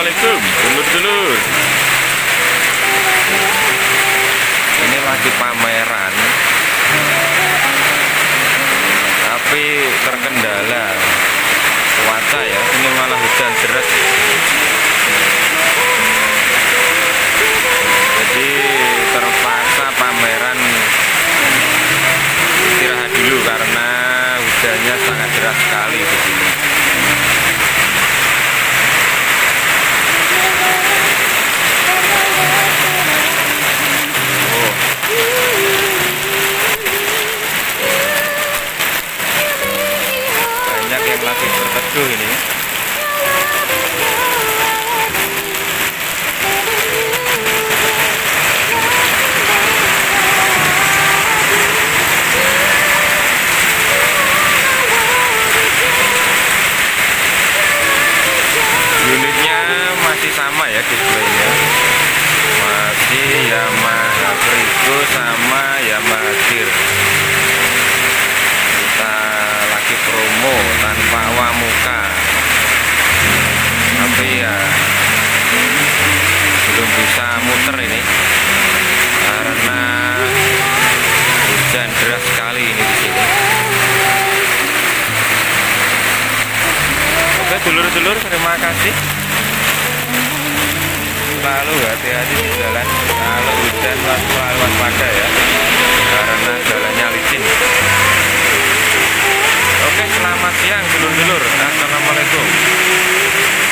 Assalamualaikum dulur-dulur. Ini lagi pameran, tapi terkendala cuaca ya. Ini malah hujan deras. Jadi terpaksa pameran istirahat dulu karena hujannya sangat deras sekali di sini. Banyak yang lagi berteduh ini. Unitnya masih sama ya, displaynya masih Yamaha Frigo sama Yamaha Gear. Kita lagi promo tanpa awak muka, tapi ya belum bisa muter ini karena hujan deras sekali ini di sini. Oke dulur-dulur, terima kasih. Selalu hati-hati di jalan. Kalau hujan selalu waspada ya, karena jalannya licin. Oke, selamat siang dulur-dulur. Assalamualaikum.